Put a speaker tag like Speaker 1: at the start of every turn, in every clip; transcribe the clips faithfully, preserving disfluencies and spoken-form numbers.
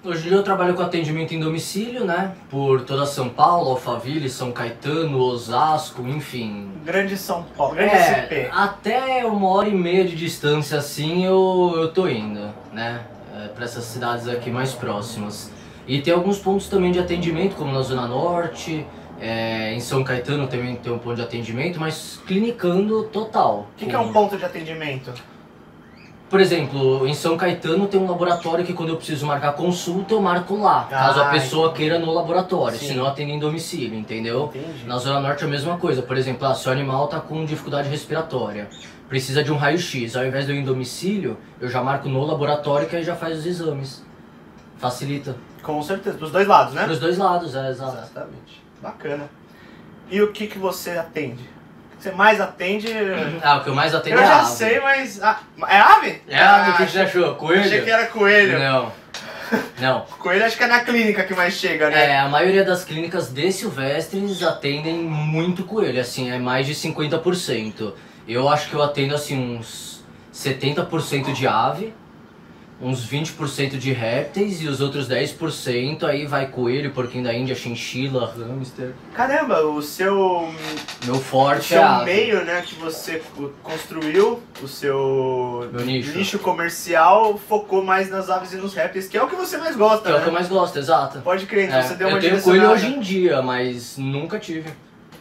Speaker 1: Hoje em dia eu trabalho com atendimento em domicílio, né? Por toda São Paulo, Alphaville, São Caetano, Osasco, enfim.
Speaker 2: Grande São Paulo, grande
Speaker 1: É,
Speaker 2: S P.
Speaker 1: até uma hora e meia de distância assim eu, eu tô indo, né? É, para essas cidades aqui mais próximas. E tem alguns pontos também de atendimento, como na Zona Norte, é, em São Caetano também tem um ponto de atendimento, mas clinicando total.
Speaker 2: O que, que é um ponto de atendimento?
Speaker 1: Por exemplo, em São Caetano tem um laboratório que quando eu preciso marcar consulta, eu marco lá,
Speaker 2: Ah,
Speaker 1: caso a pessoa
Speaker 2: entendi.
Speaker 1: queira no laboratório,
Speaker 2: Sim.
Speaker 1: senão atende em domicílio, entendeu?
Speaker 2: Entendi.
Speaker 1: Na Zona Norte é a mesma coisa, por exemplo, ah, se o animal está com dificuldade respiratória, precisa de um raio-x, ao invés de eu ir em domicílio, eu já marco no laboratório que aí já faz os exames. Facilita.
Speaker 2: Com certeza, dos dois lados, né?
Speaker 1: Para os dois lados, é, exato.
Speaker 2: Exatamente. Bacana. E o que, que você atende? O que você mais atende?
Speaker 1: Ah, o que eu mais atendo
Speaker 2: Eu
Speaker 1: é
Speaker 2: já
Speaker 1: ave.
Speaker 2: sei, mas... Ah, é ave?
Speaker 1: É ave, o
Speaker 2: Ah,
Speaker 1: que que você achou? Coelho?
Speaker 2: Achei que era coelho.
Speaker 1: Não. Não.
Speaker 2: Coelho acho que é na clínica que mais chega, né?
Speaker 1: É, a maioria das clínicas de silvestres atendem muito coelho, assim, é mais de cinquenta por cento. Eu acho que eu atendo, assim, uns setenta por cento de ave, uns vinte por cento de répteis e os outros dez por cento aí vai coelho, porquinho da Índia, chinchila, hamster.
Speaker 2: Caramba, o seu,
Speaker 1: Meu
Speaker 2: o
Speaker 1: forte é
Speaker 2: seu
Speaker 1: a ave.
Speaker 2: meio, né, que você construiu, o seu
Speaker 1: Meu nicho.
Speaker 2: comercial focou mais nas aves e nos répteis, que é o que você mais gosta,
Speaker 1: Que é o
Speaker 2: né?
Speaker 1: que eu mais gosto, exato.
Speaker 2: Pode crer, então
Speaker 1: É,
Speaker 2: você deu uma
Speaker 1: eu tenho
Speaker 2: direcionada.
Speaker 1: coelho hoje em dia, mas nunca tive.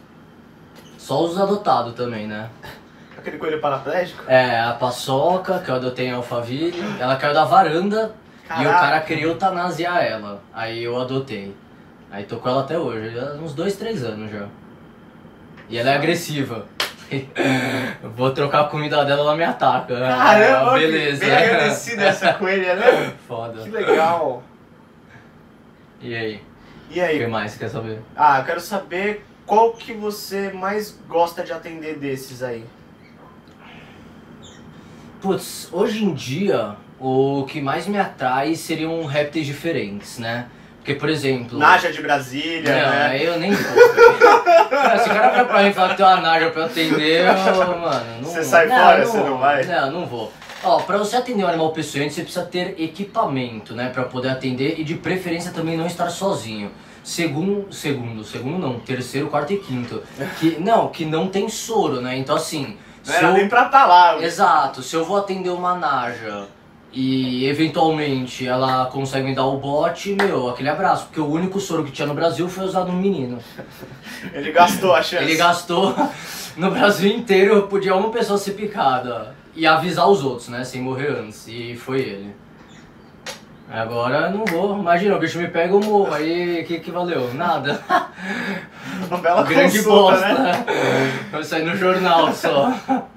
Speaker 1: Só os adotados também, né?
Speaker 2: Aquele coelho paraplégico?
Speaker 1: É, a paçoca, que eu adotei em Alphaville, ela caiu da varanda e o
Speaker 2: Caraca.
Speaker 1: cara queria eutanasiar ela. Aí eu adotei. Aí tô com ela até hoje, já uns dois, três anos já. E ela é agressiva. Eu vou trocar a comida dela, ela me ataca.
Speaker 2: Caramba,
Speaker 1: Ah, beleza.
Speaker 2: bem agradecida essa coelha, né?
Speaker 1: Foda.
Speaker 2: Que legal.
Speaker 1: E aí?
Speaker 2: E
Speaker 1: O que
Speaker 2: aí?
Speaker 1: mais você quer saber?
Speaker 2: Ah, eu quero saber qual que você mais gosta de atender desses aí.
Speaker 1: Putz, hoje em dia, o que mais me atrai seriam répteis diferentes, né? Porque, por exemplo...
Speaker 2: Naja de Brasília,
Speaker 1: Não,
Speaker 2: né?
Speaker 1: aí eu nem vou. velho. Cara, se o cara vai pra mim e falar que tem uma Naja pra eu atender, eu, mano, não
Speaker 2: Você sai fora, você não vai?
Speaker 1: Não, não vou. Ó, pra você atender um animal peçonhento, você precisa ter equipamento, né? Pra poder atender e de preferência também não estar sozinho. Segundo, segundo, segundo não, terceiro, quarto e quinto. Que, não, que não tem soro, né? Então assim...
Speaker 2: Não
Speaker 1: se
Speaker 2: era
Speaker 1: eu-
Speaker 2: nem pra tá lá.
Speaker 1: Exato, se eu vou atender uma Naja e eventualmente ela consegue me dar o bote, meu, aquele abraço, porque o único soro que tinha no Brasil foi usado no menino.
Speaker 2: Ele gastou a chance.
Speaker 1: Ele gastou no Brasil inteiro, podia uma pessoa ser picada e avisar os outros, né, sem morrer antes, e foi ele. Agora eu não vou, imagina, o bicho me pega o morro, aí o que que valeu? Nada.
Speaker 2: Uma bela
Speaker 1: Grande
Speaker 2: consulta,
Speaker 1: bosta,
Speaker 2: né?
Speaker 1: vai sair no jornal só.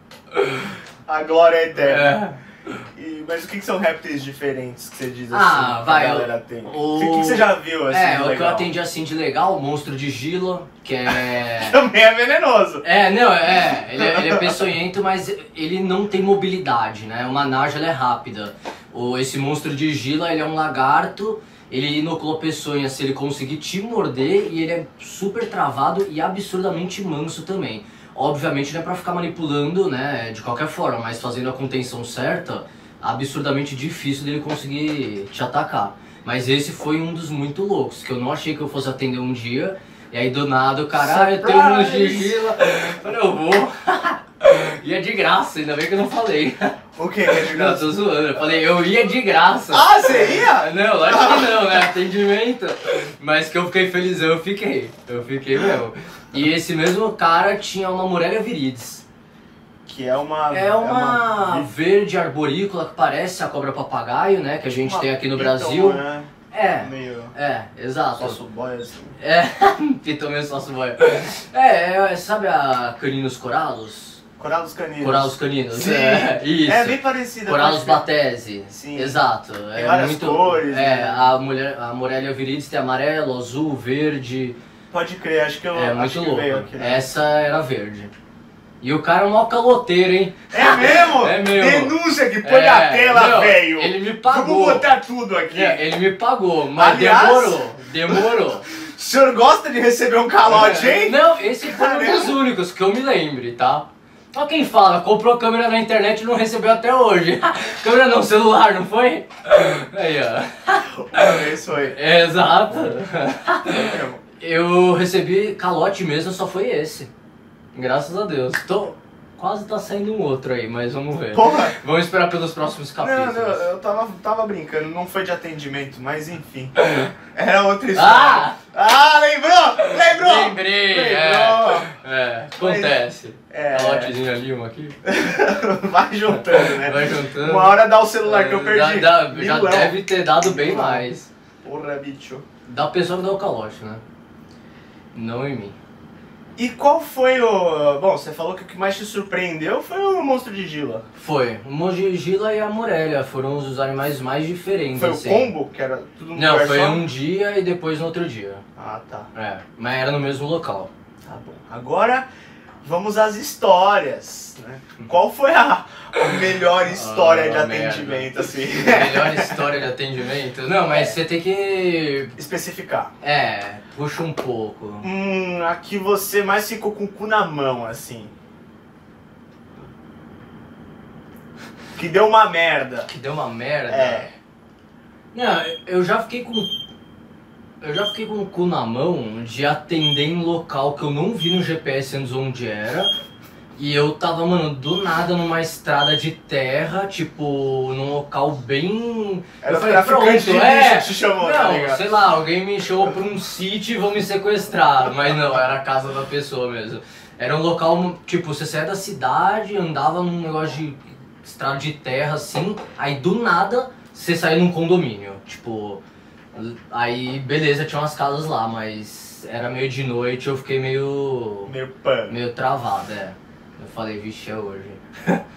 Speaker 2: A glória é eterna.
Speaker 1: É.
Speaker 2: E, mas o que, que são répteis diferentes que você diz assim?
Speaker 1: Ah,
Speaker 2: que
Speaker 1: vai,
Speaker 2: a galera tem?
Speaker 1: o-
Speaker 2: O que, que você já viu assim?
Speaker 1: É,
Speaker 2: de
Speaker 1: o que eu
Speaker 2: legal?
Speaker 1: atendi assim de legal, o monstro de Gila, que é...
Speaker 2: Também é venenoso.
Speaker 1: É, não, é, ele é, ele é peçonhento, mas ele não tem mobilidade, né? Uma Naja, ela é rápida. O, esse monstro de Gila, ele é um lagarto, ele inocula peçonha se ele conseguir te morder e ele é super travado e absurdamente manso também. Obviamente não é pra ficar manipulando, né, de qualquer forma, mas fazendo a contenção certa, absurdamente difícil dele conseguir te atacar. Mas esse foi um dos muito loucos, que eu não achei que eu fosse atender um dia, e aí do nada o cara, ah, eu tenho um de Gila, eu falei, eu vou. E é de graça, ainda bem que eu não falei.
Speaker 2: O que que é de
Speaker 1: Não,
Speaker 2: graça?
Speaker 1: tô zoando, eu falei, eu ia de graça.
Speaker 2: Ah, você ia?
Speaker 1: Não, lógico que não, né? Atendimento. Mas que eu fiquei felizão, eu fiquei. Eu fiquei mesmo. E esse mesmo cara tinha uma Morelia viridis.
Speaker 2: Que é uma...
Speaker 1: É uma
Speaker 2: é
Speaker 1: verde arborícola que parece a cobra papagaio, né? Que a gente
Speaker 2: uma
Speaker 1: tem aqui no
Speaker 2: piton,
Speaker 1: Brasil.
Speaker 2: Né?
Speaker 1: É,
Speaker 2: Meio...
Speaker 1: é, exato.
Speaker 2: Sócio boy assim.
Speaker 1: É, piton mesmo sócio boy. É, é, sabe a Caninos coralos?
Speaker 2: Coralos caninos.
Speaker 1: Coralos caninos,
Speaker 2: Sim.
Speaker 1: é, isso.
Speaker 2: É bem parecida.
Speaker 1: Coralos
Speaker 2: pode crer.
Speaker 1: batese.
Speaker 2: Sim.
Speaker 1: Exato.
Speaker 2: Tem várias cores,
Speaker 1: É,
Speaker 2: né?
Speaker 1: a, mulher, a Morelia viridis tem amarelo, azul, verde.
Speaker 2: Pode crer, acho que eu
Speaker 1: É
Speaker 2: acho
Speaker 1: muito
Speaker 2: que
Speaker 1: louco.
Speaker 2: veio aqui. Né?
Speaker 1: Essa era verde. E o cara é um maior caloteiro, hein?
Speaker 2: É mesmo?
Speaker 1: É mesmo.
Speaker 2: Denúncia aqui, põe
Speaker 1: É,
Speaker 2: na tela,
Speaker 1: não,
Speaker 2: velho.
Speaker 1: ele me pagou.
Speaker 2: Vamos botar tudo aqui.
Speaker 1: É, ele me pagou, mas
Speaker 2: Aliás-
Speaker 1: demorou. Demorou.
Speaker 2: O senhor gosta de receber um calote, hein?
Speaker 1: Não, esse foi um
Speaker 2: Caramba.
Speaker 1: dos únicos que eu me lembre, tá? Só quem fala, comprou câmera na internet e não recebeu até hoje. Câmera não, celular, não foi? Aí, ó.
Speaker 2: vez foi.
Speaker 1: Exato.
Speaker 2: Foi mesmo.
Speaker 1: Eu recebi calote mesmo, só foi esse. Graças a Deus. Tô, quase tá saindo um outro aí, mas vamos ver.
Speaker 2: Porra!
Speaker 1: Vamos esperar pelos próximos
Speaker 2: Não,
Speaker 1: capítulos.
Speaker 2: não, eu tava, tava brincando, não foi de atendimento, mas enfim. Era outra história.
Speaker 1: Ah!
Speaker 2: Ah, lembrou? Lembrou?
Speaker 1: Lembrei,
Speaker 2: Lembrou.
Speaker 1: é. É, acontece.
Speaker 2: É.
Speaker 1: Calotezinho ali, um aqui.
Speaker 2: Vai juntando, né?
Speaker 1: Vai juntando.
Speaker 2: Uma hora dá o celular que eu
Speaker 1: É,
Speaker 2: perdi.
Speaker 1: dá- dá- já
Speaker 2: Milão.
Speaker 1: deve ter dado bem mais.
Speaker 2: Porra, bicho.
Speaker 1: Da pessoa que dá o calote, né? Não em mim.
Speaker 2: E qual foi o... Bom, você falou que o que mais te surpreendeu foi o monstro de Gila.
Speaker 1: Foi. O Mongigila e a Morelia foram os animais mais diferentes.
Speaker 2: Foi
Speaker 1: assim.
Speaker 2: o combo, que era tudo no
Speaker 1: Não,
Speaker 2: lugar
Speaker 1: foi
Speaker 2: só?
Speaker 1: um dia e depois no outro dia.
Speaker 2: Ah, tá.
Speaker 1: É, mas era no mesmo local.
Speaker 2: Tá bom. Agora vamos às histórias, né? Qual foi a, a melhor história
Speaker 1: Ah,
Speaker 2: de
Speaker 1: merda.
Speaker 2: atendimento, assim?
Speaker 1: Melhor história de atendimento? Não, mas você tem que...
Speaker 2: Especificar.
Speaker 1: É, puxa um pouco.
Speaker 2: Hum, aqui você mais ficou com o cu na mão, assim. Que deu uma merda.
Speaker 1: Que deu uma merda.
Speaker 2: É.
Speaker 1: Não, eu já fiquei com... Eu já fiquei com o cu na mão de atender em local que eu não vi no G P S antes onde era. E eu tava, mano, do nada numa estrada de terra, tipo, num local bem...
Speaker 2: Era
Speaker 1: eu
Speaker 2: o traficante de bicho
Speaker 1: é,
Speaker 2: que te chamou, tá
Speaker 1: não,
Speaker 2: ligado?
Speaker 1: sei lá, alguém me chamou pra um sítio e vão me sequestrar. Mas não, era a casa da pessoa mesmo. Era um local, tipo, você saía da cidade, andava num negócio de estrada de terra, assim, aí do nada você saía num condomínio, tipo... Aí, beleza, tinha umas casas lá, mas era meio de noite, eu fiquei meio...
Speaker 2: Meio pano.
Speaker 1: meio travado, é. Eu falei, vixe, é hoje.